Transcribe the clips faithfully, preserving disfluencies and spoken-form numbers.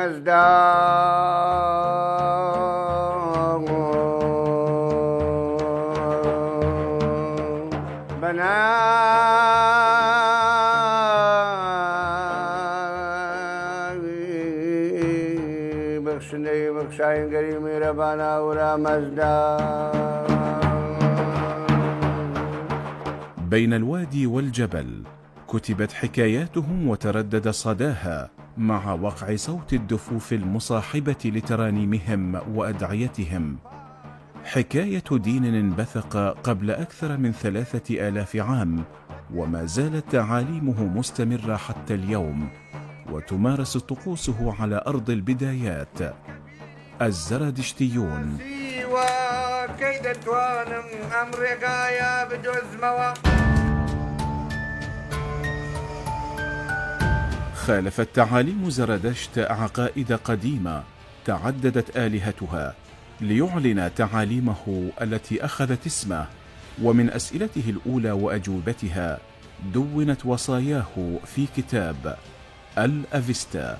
مزدا بنا بخشني بخشاين قريمي ربانا ورا مزدا. بين الوادي والجبل كتبت حكاياتهم وتردد صداها مع وقع صوت الدفوف المصاحبة لترانيمهم وأدعيتهم. حكاية دين انبثق قبل أكثر من ثلاثة آلاف عام، وما زالت تعاليمه مستمرة حتى اليوم، وتمارس طقوسه على أرض البدايات. الزردشتيون خالفت تعاليم زردشت عقائد قديمة تعددت آلهتها ليعلن تعاليمه التي أخذت اسمه. ومن أسئلته الأولى وأجوبتها دونت وصاياه في كتاب الأفيستا.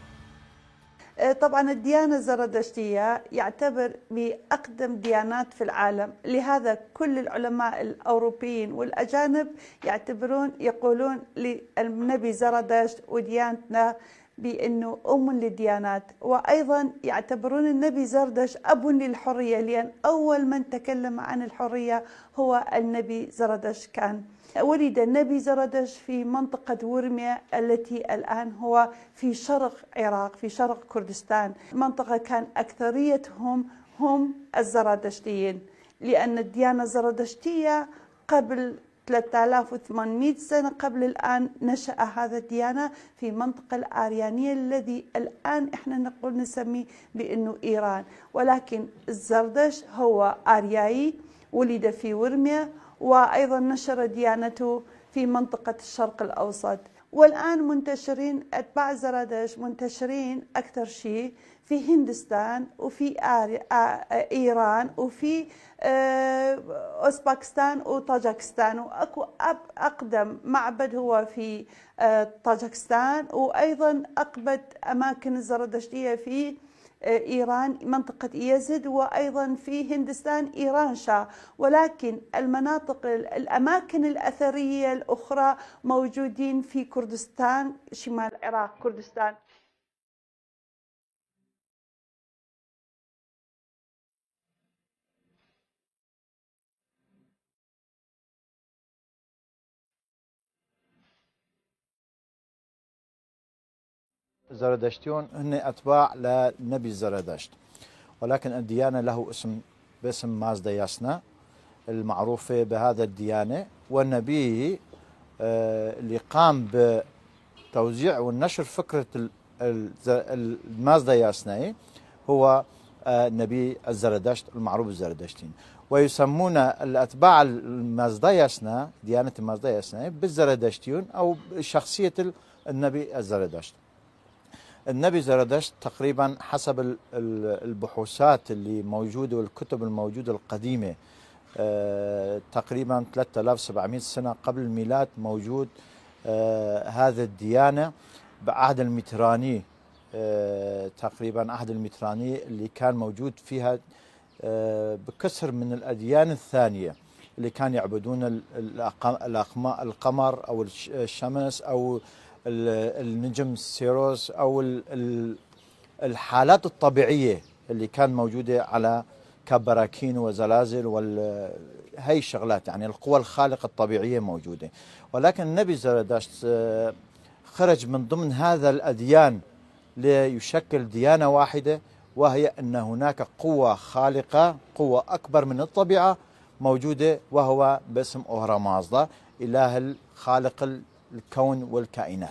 طبعا الديانة الزردشتية يعتبر بأقدم ديانات في العالم، لهذا كل العلماء الأوروبيين والأجانب يعتبرون يقولون للنبي زردشت وديانتنا بأنه أم للديانات، وأيضا يعتبرون النبي زردشت أب للحرية، لأن أول من تكلم عن الحرية هو النبي زردشت. كان ولد النبي زردشت في منطقة ورميا التي الآن هو في شرق العراق، في شرق كردستان. منطقة كان أكثريتهم هم الزردشتيين، لأن الديانة الزردشتية قبل ثلاثة آلاف وثمانمئة سنة قبل الآن نشأ هذا الديانة في منطقة الآريانية الذي الآن إحنا نقول نسميه بأنه إيران، ولكن الزردشت هو آريائي، ولد في ورميا، وأيضا نشر ديانته في منطقة الشرق الأوسط. والآن منتشرين أتباع زردشت منتشرين أكثر شيء في هندستان وفي إيران وفي أوزبكستان وطاجكستان، وأكو أقدم معبد هو في طاجكستان، وأيضا أقبت أماكن الزردشتية في إيران منطقة يزد، وأيضا في هندستان إيران شاه. ولكن المناطق الأماكن الأثرية الأخرى موجودين في كردستان شمال العراق كردستان. الزردشتيون هن أتباع لنبي زردشت، ولكن الديانة له اسم باسم مازدا ياسنا المعروفة بهذا الديانة، والنبي اللي قام بتوزيع والنشر فكرة المازدا ياسنا هو نبي الزردشت المعروف الزردشتين، ويسمون الأتباع المازدا ياسنا ديانة المازدا ياسنا بالزردشتيون أو شخصية النبي الزردشت. النبي زردشت تقريبا حسب البحوثات اللي موجودة والكتب الموجودة القديمة تقريبا ثلاثة آلاف وسبعمئة سنة قبل الميلاد موجود هذه الديانة بعهد المتراني، تقريبا عهد المتراني اللي كان موجود فيها بكثر من الأديان الثانية اللي كان يعبدون القمر أو الشمس أو النجم سيروس أو الحالات الطبيعية اللي كان موجودة على كبراكين وزلازل وهي الشغلات، يعني القوى الخالقة الطبيعية موجودة. ولكن النبي زردشت خرج من ضمن هذا الأديان ليشكل ديانة واحدة، وهي أن هناك قوة خالقة، قوة أكبر من الطبيعة موجودة، وهو باسم أوهرا مازدا، إله الخالق الكون والكائنات.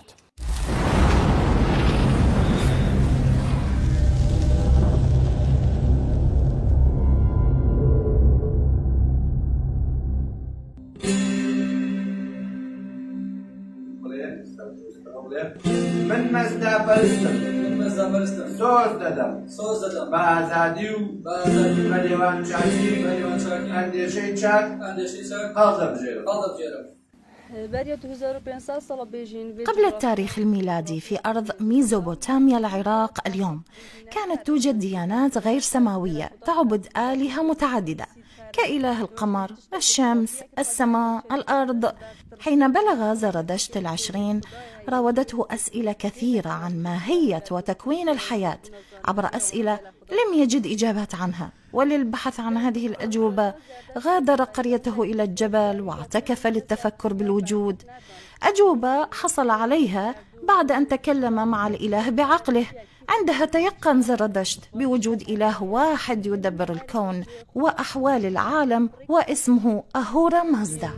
من مزدا برستم من مزدا برستم سوز دادم سوز دادم با آزادی و با آزادی و دیوان چاکی و دیوان چاکی اندیشه چاک اندیشه چاک قلب بجیرم قلب بجیرم. قبل التاريخ الميلادي في أرض ميزوبوتاميا العراق اليوم كانت توجد ديانات غير سماوية تعبد آلهة متعددة كإله القمر، الشمس، السماء، الأرض. حين بلغ زرادشت العشرين راودته أسئلة كثيرة عن ماهية وتكوين الحياة عبر أسئلة لم يجد إجابات عنها، وللبحث عن هذه الأجوبة غادر قريته إلى الجبل واعتكف للتفكر بالوجود، أجوبة حصل عليها بعد أن تكلم مع الإله بعقله. عندها تيقن زرادشت بوجود إله واحد يدبر الكون وأحوال العالم واسمه أهورا مازدا.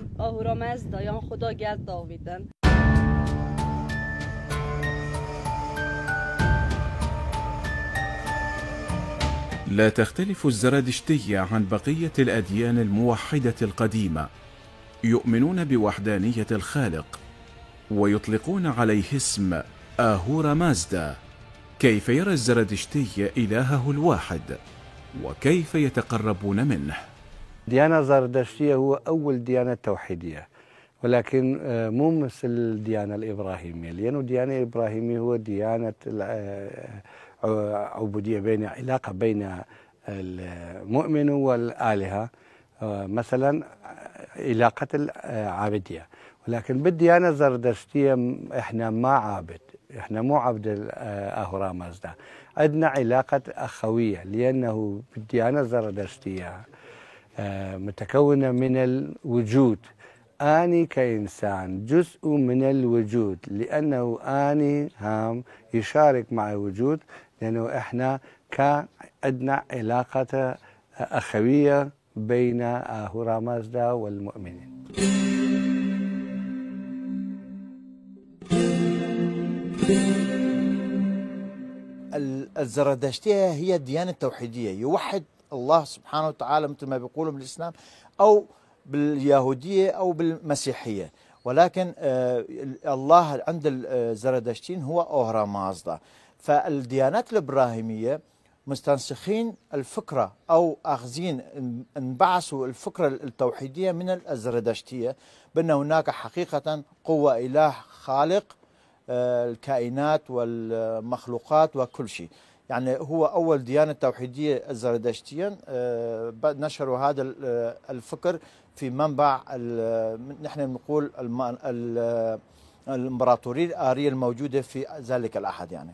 لا تختلف الزرادشتية عن بقية الأديان الموحدة القديمة، يؤمنون بوحدانية الخالق ويطلقون عليه اسم أهورا مازدا. كيف يرى الزرادشتي إلهه الواحد وكيف يتقربون منه؟ الديانة الزرادشتية هو أول ديانة توحيدية، ولكن مو مثل الديانة الإبراهيمية، لأن الديانة الإبراهيمية هو ديانة عبودية بين علاقة بين المؤمن والآلهة، مثلا علاقة العابدية. ولكن بالديانة الزرادشتية احنا ما عابد، احنا مو عبد أهورا مازدا، عندنا علاقة أخوية، لأنه بالديانة الزرادشتية متكونة من الوجود. أني كإنسان جزء من الوجود، لأنه أني هام يشارك مع الوجود، لأنه إحنا كان عندنا علاقة أخوية بين أهورا مازدا والمؤمنين. الزرادشتية هي الديانة التوحيدية، يوحد الله سبحانه وتعالى مثل ما بيقولوا بالإسلام أو باليهودية أو بالمسيحية، ولكن الله عند الزرادشتيين هو أهورا مازدا. فالديانات الإبراهيمية مستنسخين الفكرة أو أخذين انبعثوا الفكرة التوحيدية من الزرادشتية، بأن هناك حقيقة قوة إله خالق الكائنات والمخلوقات وكل شيء. يعني هو أول ديانة توحيدية الزرادشتية نشروا هذا الفكر في منبع نحن نقول الإمبراطورية الآرية الموجودة في ذلك الأحد. يعني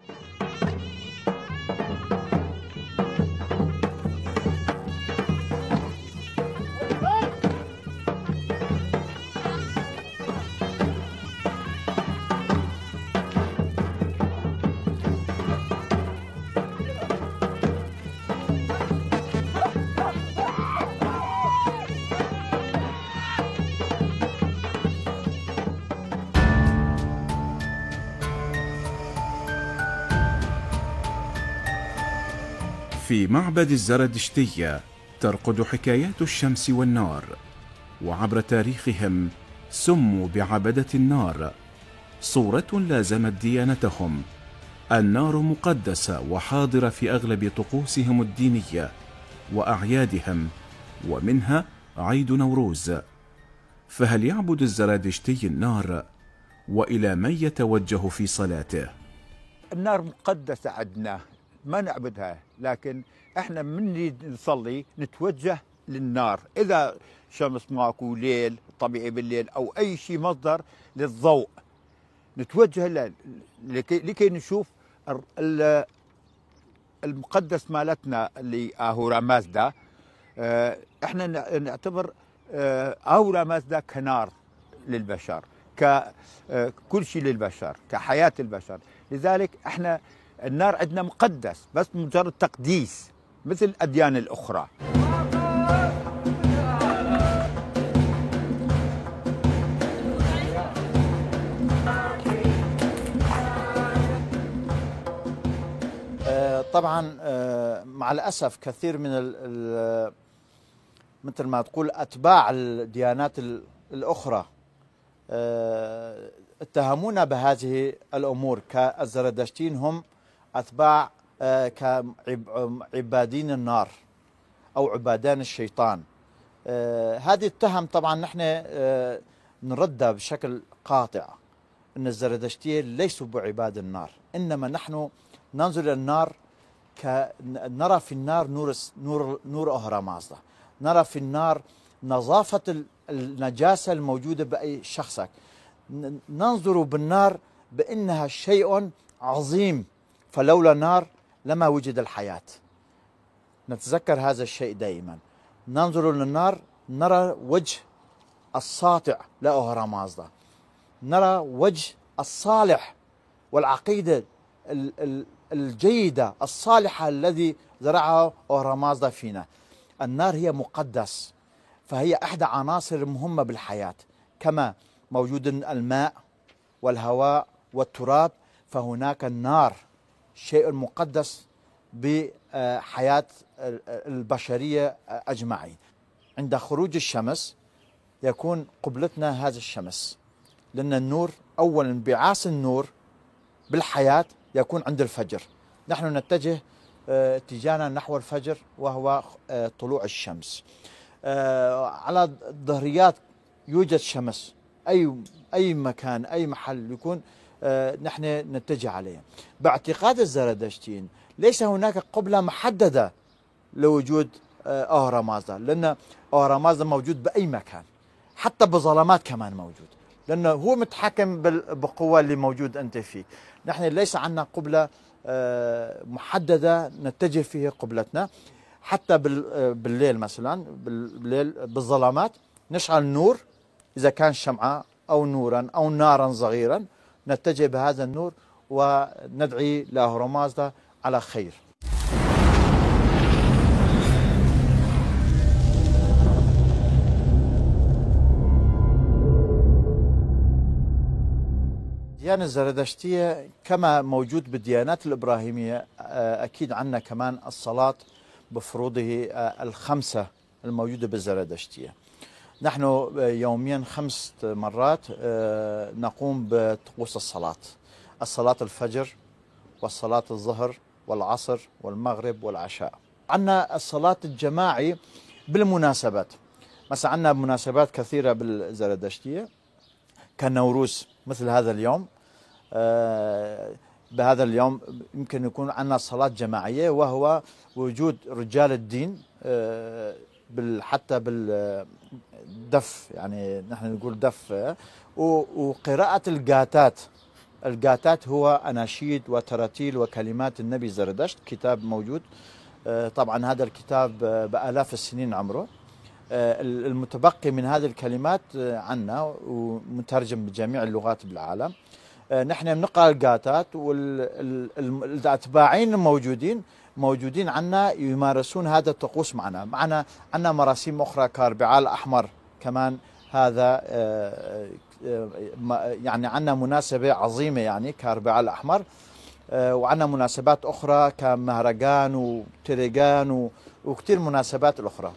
في معبد الزرادشتية ترقد حكايات الشمس والنار، وعبر تاريخهم سموا بعبدة النار، صورة لازمت ديانتهم. النار مقدسة وحاضرة في أغلب طقوسهم الدينية وأعيادهم، ومنها عيد نوروز. فهل يعبد الزرادشتي النار؟ وإلى من يتوجه في صلاته؟ النار مقدسة عندنا، ما نعبدها، لكن احنا من نريد نصلي نتوجه للنار. اذا شمس ماكو ليل طبيعي بالليل او اي شيء مصدر للضوء نتوجه له لكي, لكي نشوف المقدس مالتنا اللي أهورا مازدا. احنا نعتبر أهورا مازدا كنار للبشر، ككل شيء للبشر، كحياة البشر. لذلك احنا النار عندنا مقدس، بس مجرد تقديس مثل الأديان الأخرى. طبعا مع الأسف كثير من مثل ما تقول أتباع الديانات الأخرى اتهمونا بهذه الأمور، كالزرادشتيين هم أتباع كعبادين النار أو عبادان الشيطان. هذه التهم طبعا نحن نرد بشكل قاطع أن الزردشتية ليسوا بعباد النار، إنما نحن ننظر إلى النار ك نرى في النار نور نور نور أهرامازدا، نرى في النار نظافة النجاسة الموجودة بأي شخصك، ننظر بالنار بأنها شيء عظيم، فلولا نار لما وجد الحياة. نتذكر هذا الشيء دائما. ننظر للنار نرى وجه الساطع لأهرامازدا، نرى وجه الصالح والعقيدة الجيدة الصالحة الذي زرعها أهرامازدا فينا. النار هي مقدس، فهي إحدى عناصر مهمة بالحياة، كما موجود الماء والهواء والتراب، فهناك النار شيء مقدس بحياة البشرية أجمعين. عند خروج الشمس يكون قبلتنا هذا الشمس، لأن النور أولا انبعاث النور بالحياة يكون عند الفجر. نحن نتجه اتجاهنا نحو الفجر وهو طلوع الشمس. على الظهريات يوجد شمس، أي أي مكان أي محل يكون نحن نتجه عليه. باعتقاد الزردشتيين ليس هناك قبلة محددة لوجود أهرامازدا، لأن أهرامازدا موجود بأي مكان، حتى بظلامات كمان موجود، لأنه هو متحكم بالقوة اللي موجود أنت فيه. نحن ليس عندنا قبلة محددة نتجه فيها قبلتنا. حتى بالليل مثلا، بالليل بالظلامات نشعل نور، إذا كان شمعة أو نورا أو نارا صغيرا نتجه بهذا النور وندعي لأهرامازدا على خير. الديانة الزردشتية كما موجود بالديانات الإبراهيمية أكيد عندنا كمان الصلاة بفروضه الخمسة الموجودة بالزردشتية. نحن يوميا خمس مرات نقوم بطقوس الصلاة: الصلاة الفجر والصلاة الظهر والعصر والمغرب والعشاء. عندنا الصلاة الجماعي بالمناسبات، مثلا عندنا مناسبات كثيرة بالزردشتية كالنوروز مثل هذا اليوم. بهذا اليوم يمكن يكون عندنا صلاة جماعية، وهو وجود رجال الدين حتى بالدف، يعني نحن نقول دف، وقراءة الجاتات. الجاتات هو أناشيد وتراتيل وكلمات النبي زردشت، كتاب موجود. طبعا هذا الكتاب بآلاف السنين عمره. المتبقي من هذه الكلمات عنا ومترجم بجميع اللغات بالعالم. نحن بنقرأ الجاتات، والأتباعين الموجودين موجودين عنا يمارسون هذا الطقوس معنا. معنا عنا مراسيم أخرى كأربعاء الأحمر كمان، هذا يعني عنا مناسبة عظيمة يعني كأربعاء الأحمر، وعنا مناسبات أخرى كمهرجان وتريجان وكثير مناسبات الأخرى.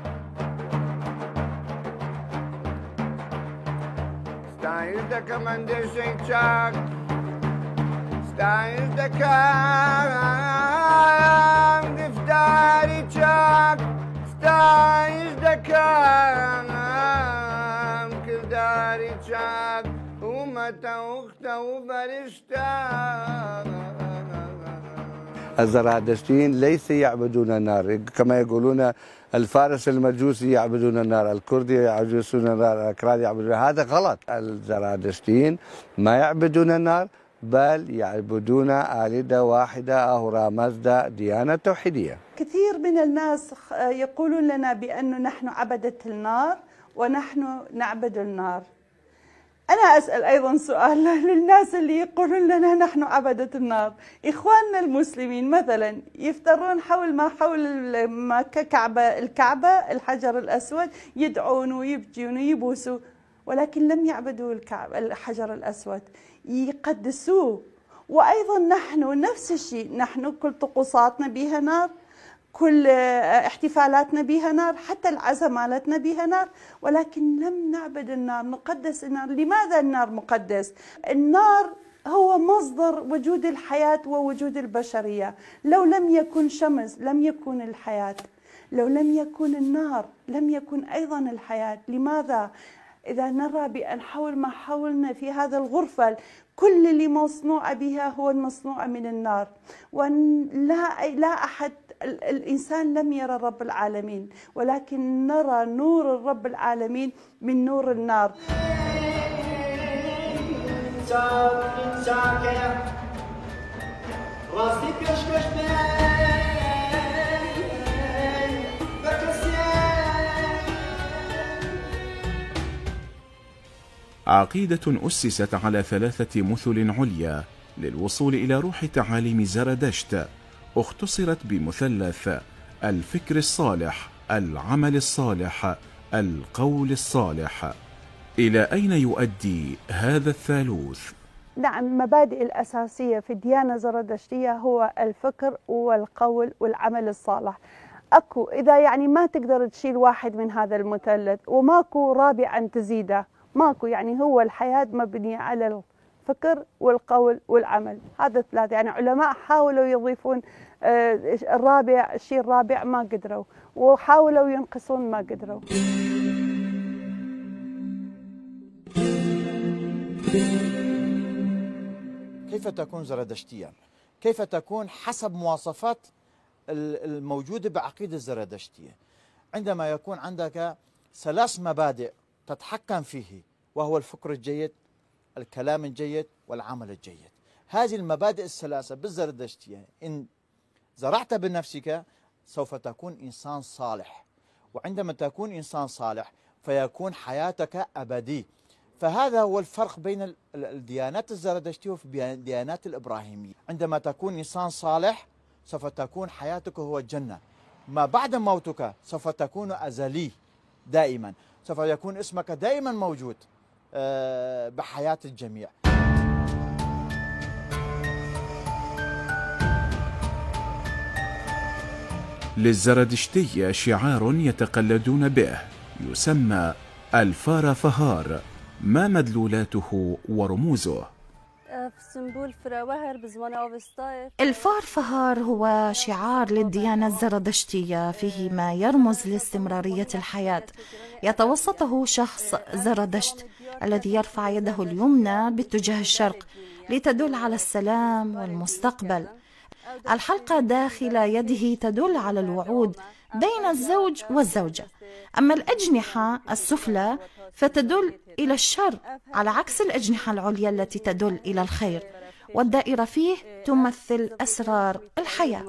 الزرادشتيين ليس يعبدون النار كما يقولون الفارس المجوسي يعبدون النار، الكرد يعبدون النار، الأكراد يعبدون. هذا غلط. الزرادشتيين ما يعبدون النار، بل يعبدون آلهة واحدة أهرامازدا، ديانة توحيدية. كثير من الناس يقولون لنا بأنه نحن عبدة النار ونحن نعبد النار. أنا أسأل أيضا سؤال للناس اللي يقولون لنا نحن عبدة النار. إخواننا المسلمين مثلا يفترون حول ما حول ما كعبة الكعبة الحجر الأسود، يدعون ويبكون ويبوسوا، ولكن لم يعبدوا الكعبة الحجر الأسود، يقدسوه. وأيضا نحن نفس الشيء، نحن كل طقوساتنا بها نار، كل احتفالاتنا بها نار، حتى العزاء مالتنا بها نار، ولكن لم نعبد النار، نقدس النار. لماذا النار مقدس؟ النار هو مصدر وجود الحياة ووجود البشرية. لو لم يكن شمس لم يكن الحياة، لو لم يكن النار لم يكن أيضا الحياة. لماذا؟ إذا نرى بأن حول ما حولنا في هذا الغرفة كل اللي مصنوع بها هو المصنوع من النار، ولا لا أحد الإنسان لم يرى رب العالمين، ولكن نرى نور الرب العالمين من نور النار. عقيدة أسست على ثلاثة مثل عليا للوصول إلى روح تعاليم زرادشت، اختصرت بمثلث الفكر الصالح، العمل الصالح، القول الصالح. إلى أين يؤدي هذا الثالوث؟ نعم، المبادئ الأساسية في الديانة الزرادشتية هو الفكر والقول والعمل الصالح. أكو إذا يعني ما تقدر تشيل واحد من هذا المثلث وماكو رابعا تزيده، ماكو، يعني هو الحياة مبنية على الفكر والقول والعمل، هذا الثلاثة. يعني علماء حاولوا يضيفون الرابع، الشيء الرابع ما قدروا، وحاولوا ينقصون ما قدروا. كيف تكون زرادشتيا؟ كيف تكون حسب مواصفات الموجودة بعقيدة الزرادشتية؟ عندما يكون عندك ثلاث مبادئ تتحكم فيه، وهو الفكر الجيد، الكلام الجيد، والعمل الجيد. هذه المبادئ الثلاثة بالزرادشتية إن زرعت بنفسك سوف تكون إنسان صالح، وعندما تكون إنسان صالح فيكون حياتك أبدي. فهذا هو الفرق بين الديانات الزرادشتية والديانات الإبراهيمية. عندما تكون إنسان صالح سوف تكون حياتك هو الجنة، ما بعد موتك سوف تكون أزلي دائما، سوف يكون اسمك دائما موجود بحياة الجميع. للزرادشتية شعار يتقلدون به يسمى الفار فهار، ما مدلولاته ورموزه؟ الفار فهار هو شعار للديانة الزرادشتية، فيه ما يرمز لاستمرارية الحياة. يتوسطه شخص زرادشت الذي يرفع يده اليمنى باتجاه الشرق لتدل على السلام والمستقبل. الحلقة داخل يده تدل على الوعود بين الزوج والزوجة، أما الأجنحة السفلى فتدل إلى الشر على عكس الأجنحة العليا التي تدل إلى الخير، والدائرة فيه تمثل أسرار الحياة.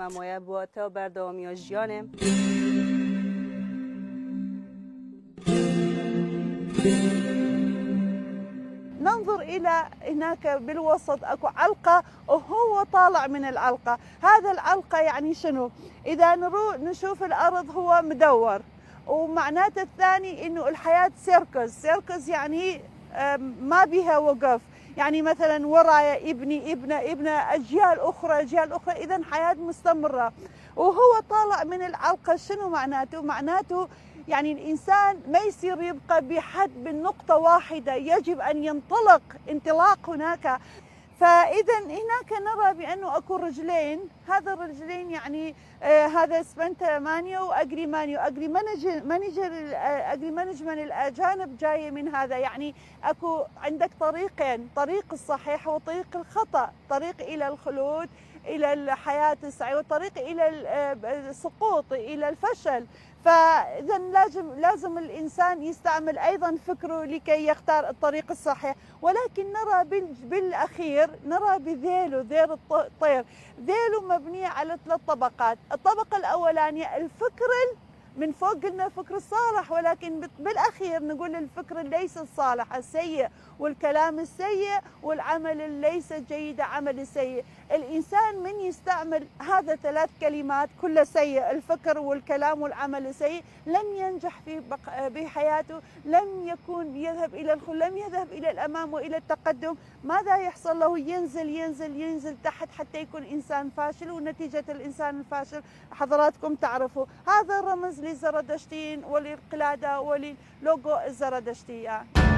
ننظر إلى هناك بالوسط أكو علقة وهو طالع من العلقة. هذا العلقة يعني شنو؟ إذا نروح نشوف الأرض هو مدور، ومعناته الثاني إنه الحياة سيركس. سيركس يعني ما بها وقف، يعني مثلا ورايا ابني ابنه ابنه أجيال أخرى أجيال أخرى، إذا حياة مستمرة. وهو طالع من العلقة شنو معناته؟ معناته يعني الإنسان ما يصير يبقى بحد بالنقطة واحدة، يجب أن ينطلق انطلاق هناك. فإذا هناك نرى بأنه أكو رجلين، هذا الرجلين يعني آه هذا سبنتا مانيو وأجري مانيو. أجري مانجر مانجر أجري مانجمنت الأجانب جاية من هذا، يعني أكو عندك طريقين، طريق الصحيح وطريق الخطأ، طريق إلى الخلود إلى الحياة السعيدة، وطريق إلى السقوط إلى الفشل. فإذا لازم لازم الإنسان يستعمل أيضا فكره لكي يختار الطريق الصحيح. ولكن نرى بالأخير نرى بذيله، ذيل الطير، ذيله مبنية على ثلاث طبقات. الطبقة الأولانية الفكر من فوق قلنا الفكر الصالح، ولكن بالأخير نقول الفكر ليس الصالح، السيء، والكلام السيء، والعمل ليس جيد، عمل السيء. الإنسان من يستعمل هذا ثلاث كلمات كل سيء، الفكر والكلام والعمل السيء، لن ينجح في بحياته، لن يكون يذهب إلى الخلود، لن يذهب إلى الأمام وإلى التقدم. ماذا يحصل له؟ ينزل ينزل ينزل تحت حتى يكون إنسان فاشل، ونتيجة الإنسان الفاشل حضراتكم تعرفوا. هذا الرمز للزرادشتيين وللقلادة وللوجو الزرادشتية.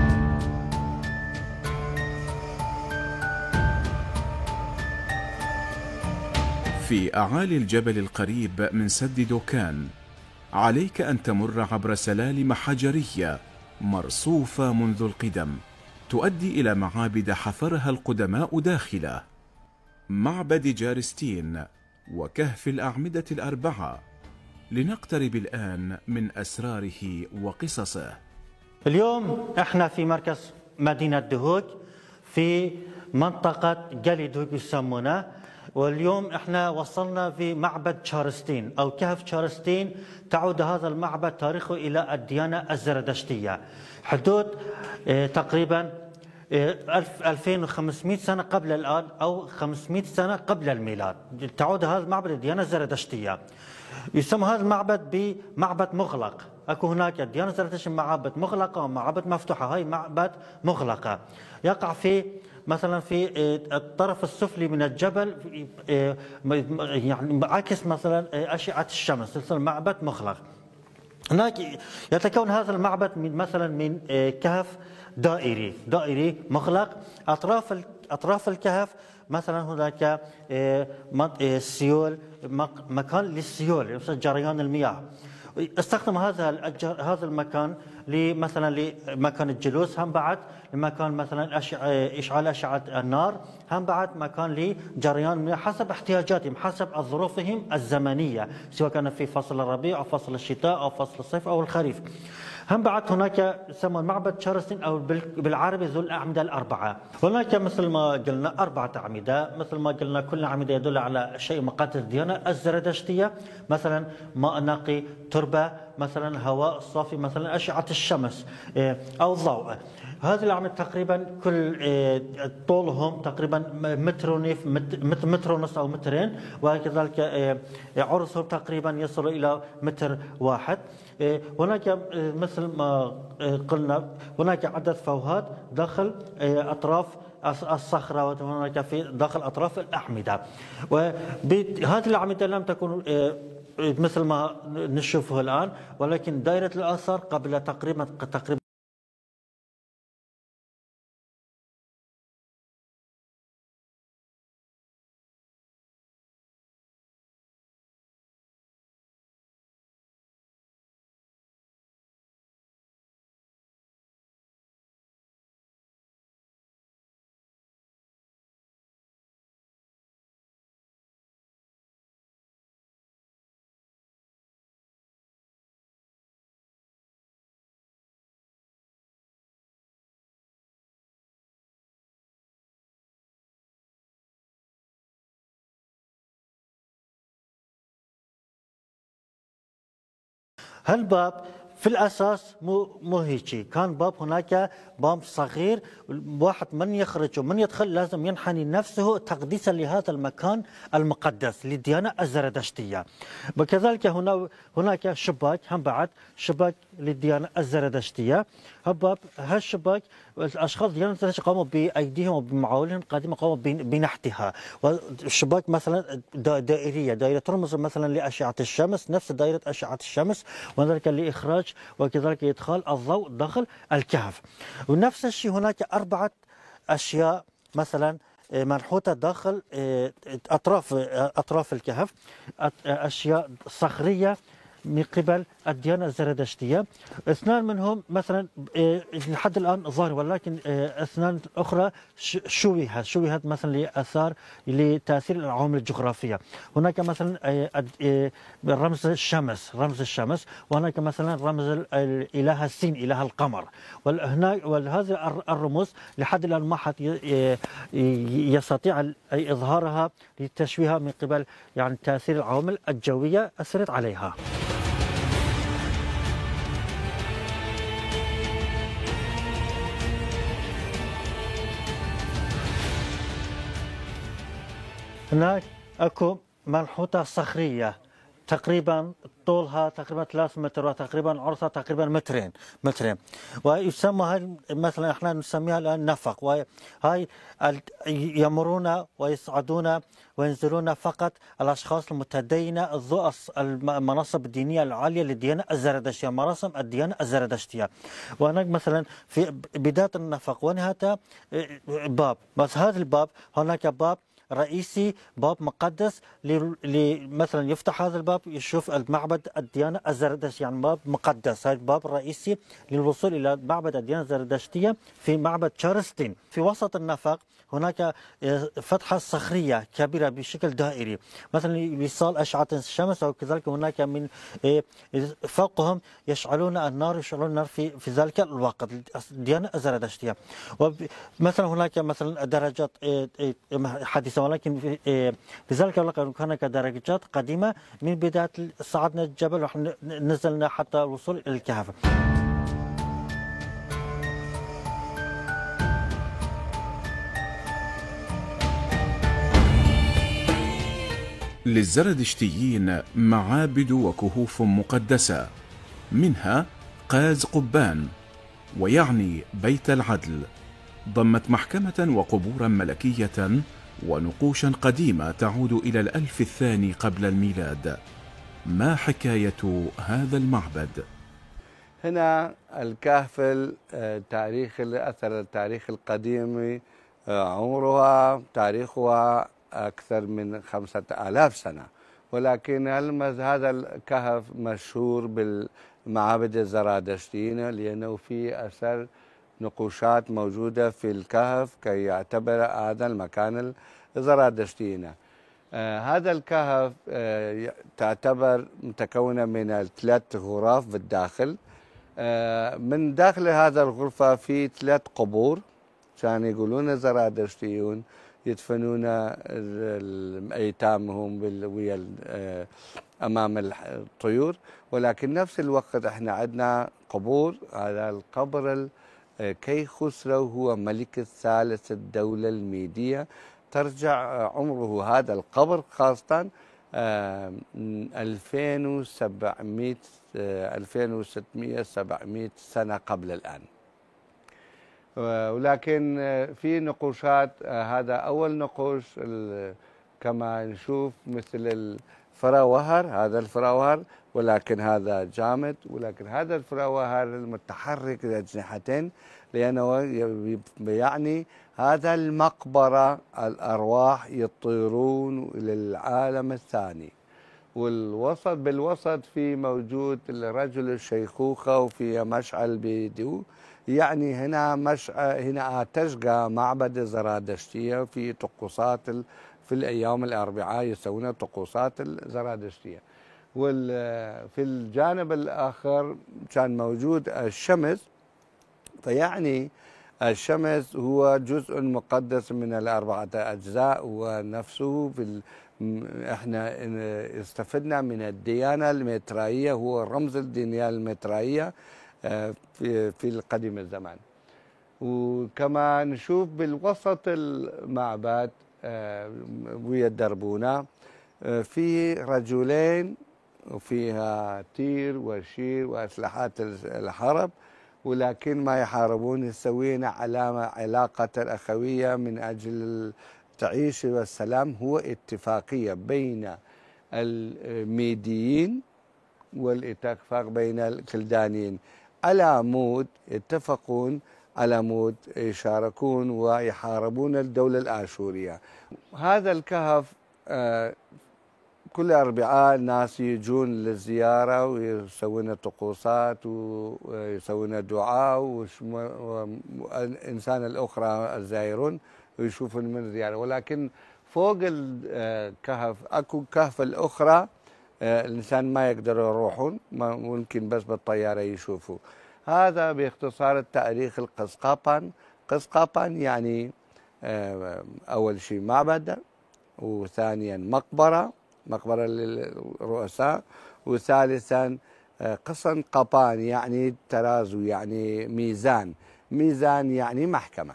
في أعالي الجبل القريب من سد دوكان عليك أن تمر عبر سلالم حجرية مرصوفة منذ القدم، تؤدي إلى معابد حفرها القدماء داخله، معبد جارستين وكهف الأعمدة الأربعة. لنقترب الآن من أسراره وقصصه. اليوم احنا في مركز مدينة دهوك في منطقة قلي دهوك يسمونها، واليوم احنا وصلنا في معبد تشارستين أو كهف تشارستين. تعود هذا المعبد تاريخه إلى الديانة الزردشتية، حدود اه تقريبا اه ألفين وخمسمئة سنة قبل الآن أو خمسمئة سنة قبل الميلاد. تعود هذا المعبد للديانة الزردشتية. يسمى هذا المعبد بمعبد مغلق. اكو هناك الديانه الزردشتيه معابد مغلقه ومعابد مفتوحه. هاي معبد مغلقه يقع في مثلا في الطرف السفلي من الجبل، يعني عكس مثلا اشعه الشمس. مثل معبد مغلق. هناك يتكون هذا المعبد من مثلا من كهف دائري دائري مغلق. اطراف اطراف الكهف مثلا هناك سيول، مكان للسيول مثل جريان المياه. استخدم هذا هذا المكان لمثلا لمكان الجلوس، هم بعد لمكان مثلا اشعال اشعه النار، هم بعد مكان لجريان المياه حسب احتياجاتهم، حسب ظروفهم الزمنيه، سواء كان في فصل الربيع او فصل الشتاء او فصل الصيف او الخريف. هم بعد هناك يسمى معبد تشارستين او بالعربي ذو الاعمده الاربعه. هناك مثل ما قلنا اربعه اعمده، مثل ما قلنا كل اعمده يدل على شيء مقدس الديانه الزردشتيه، مثلا ماء نقي، تربه، مثلا هواء صافي، مثلا اشعه الشمس او الضوء. هذه الاعمده تقريبا كل طولهم تقريبا متر ونصف متر ونصف او مترين، وكذلك عرضهم تقريبا يصل الى متر واحد. هناك مثل ما قلنا هناك عدة فوهات داخل أطراف الصخرة، وهناك في داخل أطراف الأعمدة. وهذه الأعمدة لم تكن مثل ما نشوفه الآن، ولكن دائرة الآثار قبل تقريبا تقريبا هالباب في الاساس مو مو هيك، كان باب هناك باب صغير، واحد من يخرج ومن يدخل لازم ينحني نفسه تقديسا لهذا المكان المقدس للديانه الزردشتيه. وكذلك هنا هناك شباك، هم بعد شباك للديانه الزردشتيه. هالباب هالشباك الاشخاص ديانه الزردشتيه قاموا بايديهم وبمعاولهم القديمه قاموا بنحتها. والشباك مثلا دائريه، دائره ترمز مثلا لاشعه الشمس، نفس دائره اشعه الشمس، وذلك لاخراج وكذلك ادخال الضوء داخل الكهف. ونفس الشيء هناك اربعه اشياء مثلا منحوته داخل اطراف اطراف الكهف، اشياء صخريه من قبل الديانة الزردشتية. اثنان منهم مثلا لحد الآن ظاهر، ولكن اثنان أخرى شوهت شوهت مثلا لآثار لتأثير العوامل الجغرافية. هناك مثلا رمز الشمس رمز الشمس وهناك مثلا رمز الإله السين إله القمر. وهناك وهذه الرموز لحد الآن ما حد يستطيع إظهارها لتشويهها من قبل يعني تأثير العوامل الجوية أثرت عليها. هناك اكو منحوته صخريه تقريبا طولها تقريبا ثلاثة متر وتقريبا عرضها تقريبا مترين مترين ويسمى هاي مثلا احنا نسميها الان نفق. وهاي يمرون ويصعدون وينزلون فقط الاشخاص المتدينه ذو المناصب الدينيه العاليه للديانه الزردشتيه، مراسم الديانه الزردشتيه. وهناك مثلا في بدايه النفق ونهايته باب، بس هذا الباب هناك باب رئيسي، باب مقدس. مثلا يفتح هذا الباب يشوف المعبد الديانة الزردشتية، يعني باب مقدس. هذا الباب الرئيسي للوصول إلى معبد الديانة الزردشتية في معبد تشارستين. في وسط النفق هناك فتحة صخرية كبيرة بشكل دائري، مثلا لإيصال أشعة الشمس، أو كذلك هناك من فوقهم يشعلون النار يشعلون النار في في ذلك الوقت الديانة الزردشتية. ومثلا هناك مثلا درجات حديثة، ولكن في في ذلك الوقت هناك درجات قديمة من بداية صعدنا الجبل ونزلنا حتى الوصول إلى الكهف. للزردشتيين معابد وكهوف مقدسة، منها قاز قبان، ويعني بيت العدل، ضمت محكمة وقبورا ملكية ونقوشا قديمة تعود إلى الألف الثاني قبل الميلاد. ما حكاية هذا المعبد؟ هنا الكهف التاريخ الأثر التاريخ القديم عمرها تاريخها أكثر من خمسة آلاف سنة، ولكن هذا الكهف مشهور بالمعابد الزرادشتيين لأنه في أثر نقوشات موجودة في الكهف كي يعتبر هذا المكان الزرادشتيين. آه هذا الكهف آه تعتبر متكونة من ثلاث غرف بالداخل. آه من داخل هذا الغرفة في ثلاث قبور، كان يقولون الزرادشتيون يدفنون ايتامهم ويا امام الطيور، ولكن نفس الوقت احنا عندنا قبور. هذا القبر كي خسرو هو ملك الثالث الدولة الميدية، ترجع عمره هذا القبر خاصة ألفين وسبعمئة ألفين وستمئة سبعمئة سنة قبل الآن. ولكن في نقوشات، هذا أول نقوش كما نشوف مثل الفراوهر، هذا الفراوهر ولكن هذا جامد، ولكن هذا الفراوهر المتحرك الأجنحتين لأنه يعني هذا المقبرة الأرواح يطيرون للعالم الثاني. والوسط بالوسط في موجود الرجل الشيخوخة وفي مشعل بيده، يعني هنا مشعل هنا تشقى معبد الزرادشتية في طقوسات في الأيام الأربعاء يسوون طقوسات الزرادشتية. وفي الجانب الآخر كان موجود الشمس، فيعني الشمس هو جزء مقدس من الأربعة أجزاء، ونفسه في احنا استفدنا من الديانة المترائية، هو رمز الديانة المترائية في في القديم الزمان. وكما نشوف بالوسط المعبد ويا الدربونة في رجلين وفيها تير وشير وأسلحات الحرب، ولكن ما يحاربون يسوين علامة علاقة الأخوية من أجل تعيش والسلام. هو اتفاقية بين الميديين والاتفاق بين الكلدانيين على مود يتفقون على مود يشاركون ويحاربون الدولة الآشورية. هذا الكهف كل أربعاء الناس يجون للزيارة ويسوون طقوسات ويسوون دعاء، والإنسان الأخرى الزائرون ويشوفون من زيارة. ولكن فوق الكهف أكو كهف الأخرى الإنسان ما يقدروا يروحون، ممكن بس بالطيارة يشوفوا. هذا باختصار التاريخ القسقاطن. قسقاطن يعني أول شيء معبد، وثانيا مقبرة مقبرة للرؤساء، وثالثا قسن قبان يعني ترازو يعني ميزان، ميزان يعني محكمة.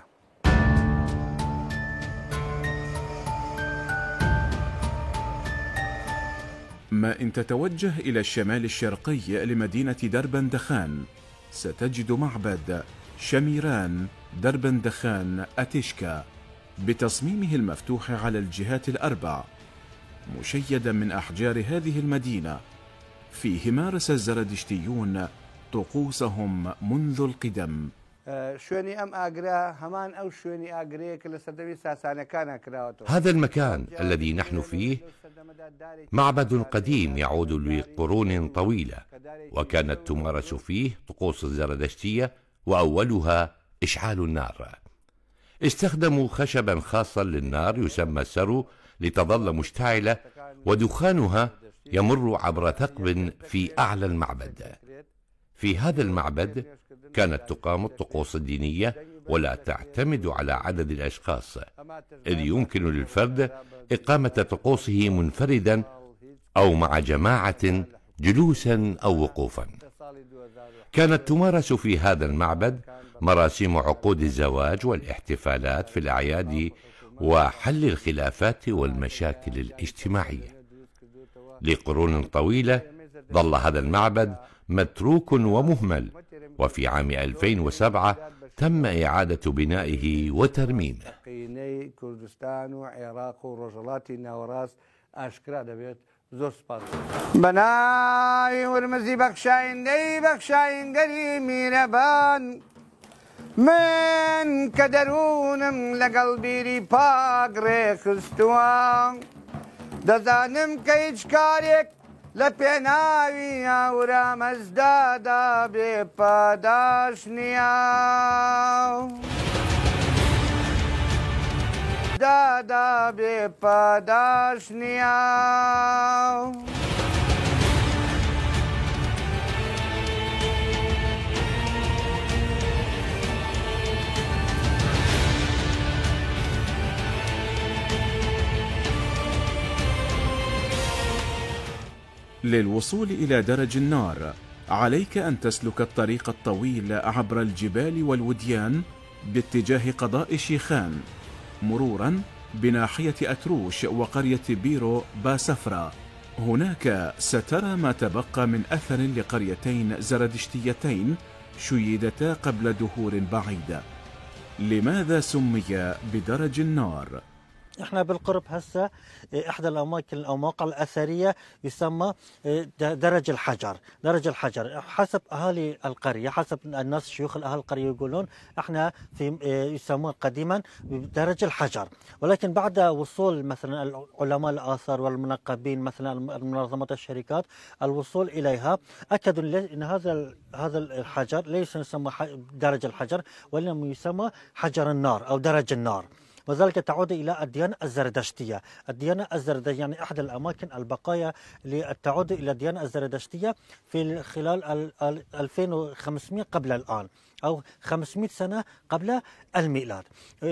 ما إن تتوجه إلى الشمال الشرقي لمدينة دربندخان ستجد معبد شميران دربندخان أتيشكا بتصميمه المفتوح على الجهات الأربع، مشيدا من أحجار هذه المدينة. فيه مارس الزردشتيون طقوسهم منذ القدم. شوێنی ئەم ئاگرا هەمان ئەو شوێنی ئاگرەیە کە لە سەردەمی ساسانەکانە کراوەتەوە. هذا المكان الذي نحن فيه معبد قديم يعود لقرون طويلة، وكانت تمارس فيه طقوس الزردشتية وأولها إشعال النار. استخدموا خشبا خاصا للنار يسمى السرو لتظل مشتعلة، ودخانها يمر عبر ثقب في أعلى المعبد. في هذا المعبد كانت تقام الطقوس الدينية ولا تعتمد على عدد الأشخاص، إذ يمكن للفرد إقامة طقوسه منفردا أو مع جماعة جلوسا أو وقوفا. كانت تمارس في هذا المعبد مراسم عقود الزواج والاحتفالات في الأعياد وحل الخلافات والمشاكل الاجتماعية. لقرون طويلة ظل هذا المعبد متروك ومهمل، وفي عام ألفين وسبعة تم إعادة بنائه وترميمه. بناوی ورمزی بخشاینده بخشایندگی میربان من کدرونم لگل بیری پاک ریخستوان دزانم که هیچ کارێک لە پێناوی ئاورامەزدادا بێ پاداش نییە دادا بێ پاداش نییە. للوصول إلى درج النار عليك أن تسلك الطريق الطويل عبر الجبال والوديان باتجاه قضاء شيخان، مرورا بناحية أتروش وقرية بيرو باسفرا. هناك سترى ما تبقى من أثر لقريتين زردشتيتين شيدتا قبل دهور بعيدة. لماذا سمي بدرج النار؟ احنا بالقرب هسه احدى الاماكن او المواقع الاثريه يسمى درج الحجر. درج الحجر حسب اهالي القريه، حسب الناس شيوخ اهل القريه يقولون احنا في يسمون قديما بدرج الحجر، ولكن بعد وصول مثلا علماء الاثار والمنقبين مثلا منظمات الشركات الوصول اليها اكدوا ان هذا هذا الحجر ليس يسمى درج الحجر، وانما يسمى حجر النار او درج النار، وذلك تعود إلى الديانة الزردشتية. الديانة الزردشتية يعني أحد الأماكن البقايا اللي تعود إلى الديانة الزردشتية في خلال ألفين وخمسمئة قبل الآن أو خمسمئة سنة قبل الميلاد.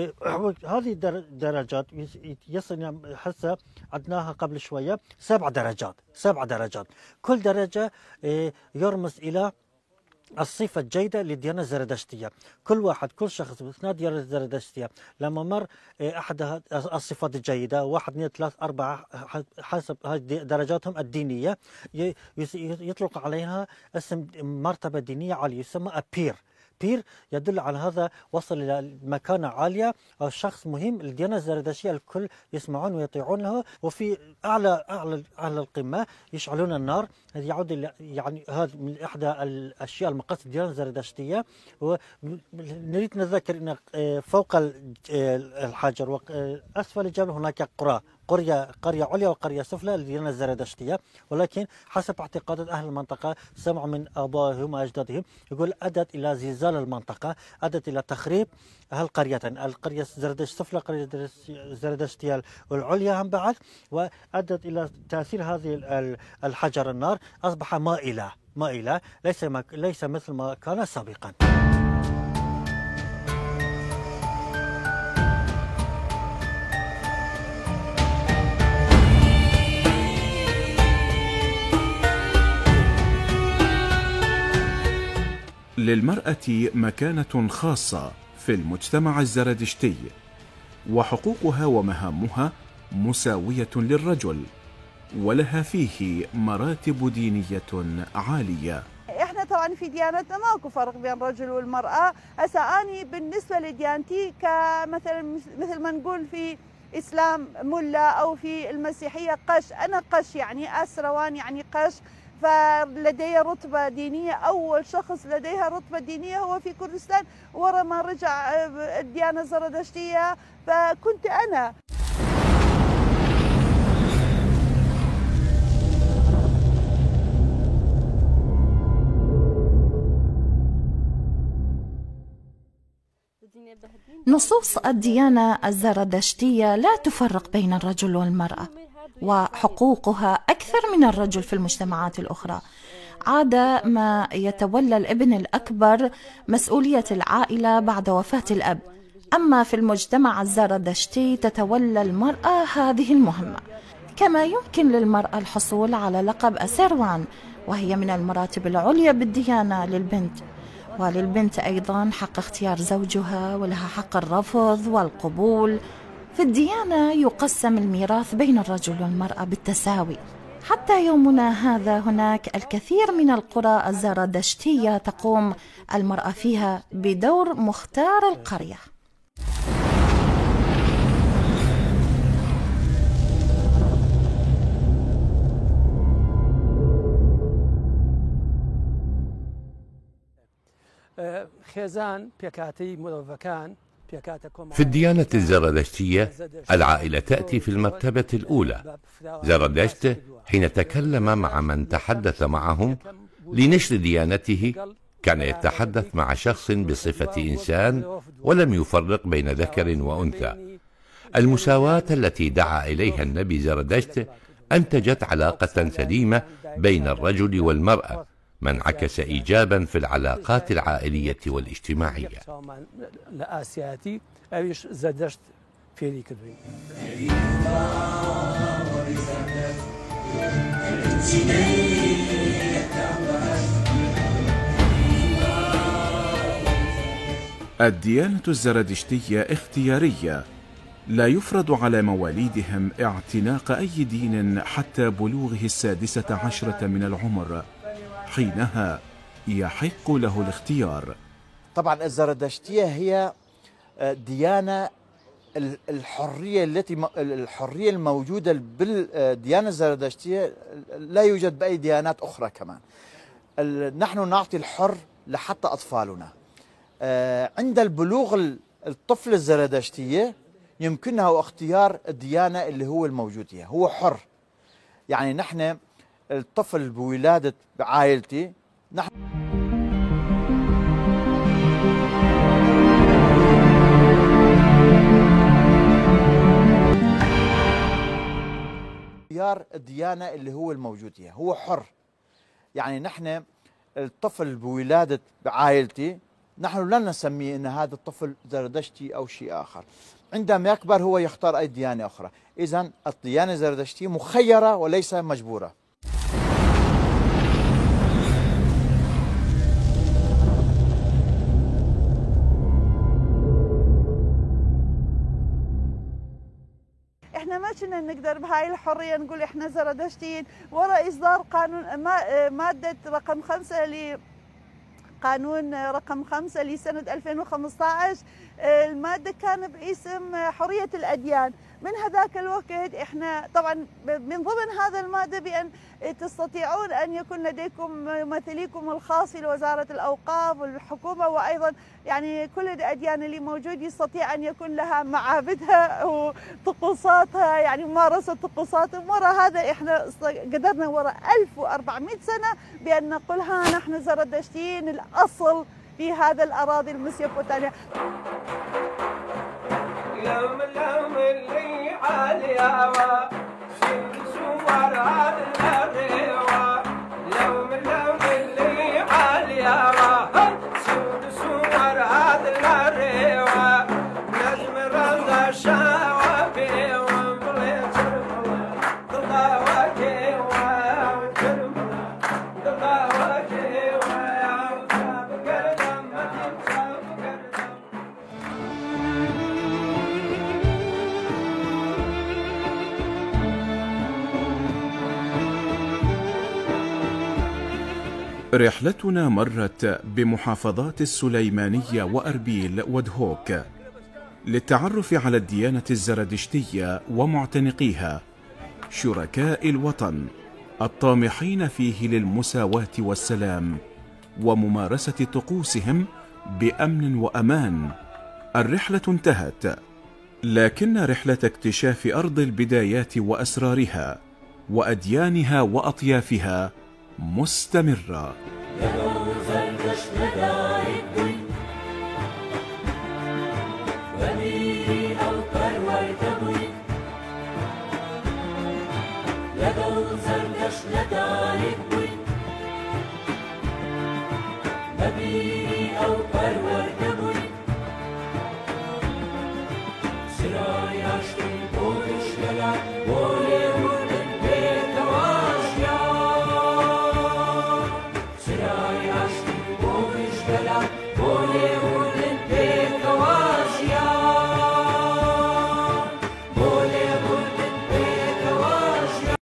هذه الدرجات يصل هسه عدناها قبل شوية سبع درجات سبع درجات كل درجة يرمز إلى الصفة الجيدة للديانة الزردشتية. كل واحد كل شخص باثناء الديانة الزردشتية لما مر أحد الصفات الجيدة واحد اثنين ثلاث أربعة حسب درجاتهم الدينية يطلق عليها اسم مرتبة دينية عالية يسمى أبير. بير يدل على هذا وصل إلى مكانة عالية أو شخص مهم للديانة الزردشتية، الكل يسمعون ويطيعون له، وفي أعلى أعلى أعلى القمة يشعلون النار. هذا يعود إلى يعني هذا من إحدى الأشياء المقدسة الديانة الزردشتية. ونريد نذكر أن فوق الحجر وأسفل الجبل هناك قرى قرية قرية عليا وقرية سفلى للديانة الزردشتية، ولكن حسب اعتقادات أهل المنطقة سمعوا من آبائهم وأجدادهم يقول أدت إلى زلزال المنطقة، أدت إلى تخريب هالقريتين، القرية الزردشتية السفلى القرية الزردشتية العليا هم بعد، وأدت إلى تأثير هذه الحجر النار أصبح مائلة مائلة ليس ليس مثل ما كان سابقا. للمرأة مكانة خاصة في المجتمع الزردشتي، وحقوقها ومهامها مساوية للرجل، ولها فيه مراتب دينية عالية. احنا طبعا في ديانتنا ماكو فرق بين الرجل والمرأة. هسا اني بالنسبة لديانتي كمثلا مثل ما نقول في اسلام ملا او في المسيحية قش، انا قش يعني اسروان يعني قش، فلديه رتبة دينية، أول شخص لديها رتبة دينية هو في كردستان ورا ما رجع الديانة الزرادشتية، فكنت أنا. نصوص الديانة الزرادشتية لا تفرق بين الرجل والمرأة، وحقوقها أكثر من الرجل في المجتمعات الأخرى. عادة ما يتولى الابن الأكبر مسؤولية العائلة بعد وفاة الأب، أما في المجتمع الزرادشتي تتولى المرأة هذه المهمة. كما يمكن للمرأة الحصول على لقب أسيروان، وهي من المراتب العليا بالديانة للبنت، وللبنت أيضا حق اختيار زوجها، ولها حق الرفض والقبول. في الديانة يقسم الميراث بين الرجل والمرأة بالتساوي. حتى يومنا هذا هناك الكثير من القرى الزرادشتية تقوم المرأة فيها بدور مختار القرية. في الديانة الزرادشتية العائلة تأتي في المرتبة الأولى. زرادشت حين تكلم مع من تحدث معهم لنشر ديانته كان يتحدث مع شخص بصفة إنسان ولم يفرق بين ذكر وأنثى. المساواة التي دعا إليها النبي زرادشت أنتجت علاقة سليمة بين الرجل والمرأة، ما انعكس إيجابا في العلاقات العائلية والاجتماعية. الديانة الزرادشتية اختيارية، لا يفرض على مواليدهم اعتناق أي دين حتى بلوغه السادسة عشرة من العمر، حينها يحق له الاختيار. طبعا الزرادشتية هي ديانة الحرية التي الحرية الموجودة بالديانة الزرادشتية لا يوجد بأي ديانات أخرى. كمان نحن نعطي الحر لحتى أطفالنا. عند البلوغ الطفل الزرادشتية يمكنه اختيار الديانة اللي هو الموجود فيها، هو حر. يعني نحن الطفل بولادة عائلتي نحن اختيار الديانة اللي هو الموجود فيها، هو حر. يعني نحن الطفل بولادة عائلتي نحن لا نسميه ان هذا الطفل زرادشتي او شيء اخر. عندما يكبر هو يختار اي ديانة اخرى. اذا الديانة الزرادشتية مخيرة وليس مجبورة. احنا ما كنا نقدر بهاي الحريه نقول احنا زرادشتيين ورا اصدار قانون ماده رقم خمسه ل قانون رقم خمسة لسنة ألفين وخمسة عشر. المادة كان باسم حرية الأديان. من هذاك الوقت احنا طبعا من ضمن هذا المادة بأن تستطيعون أن يكون لديكم ممثليكم الخاص في وزارة الأوقاف والحكومة، وأيضا يعني كل الأديان اللي موجود يستطيع أن يكون لها معابدها وطقوساتها، يعني ممارسة طقوساتهم. ورا هذا احنا قدرنا ورا ألف وأربعمئة سنة بأن نقول ها نحن زرادشتيين الأصل في هذا الأراضي المسيبوتامية. لوم لوم اللي عاليوا صور هذا الريوا، لوم لوم اللي عاليوا صور هذا الريوا، نجم رضا شاوبي ومبليت ضلا وكيوا وكرمنا ضلا وكيوا يا بقردم ما تمشى بقردم. رحلتنا مرت بمحافظات السليمانية وأربيل ودهوك للتعرف على الديانة الزرادشتية ومعتنقيها، شركاء الوطن الطامحين فيه للمساواة والسلام وممارسة طقوسهم بأمن وأمان. الرحلة انتهت، لكن رحلة اكتشاف أرض البدايات وأسرارها وأديانها وأطيافها مستمرة. Boy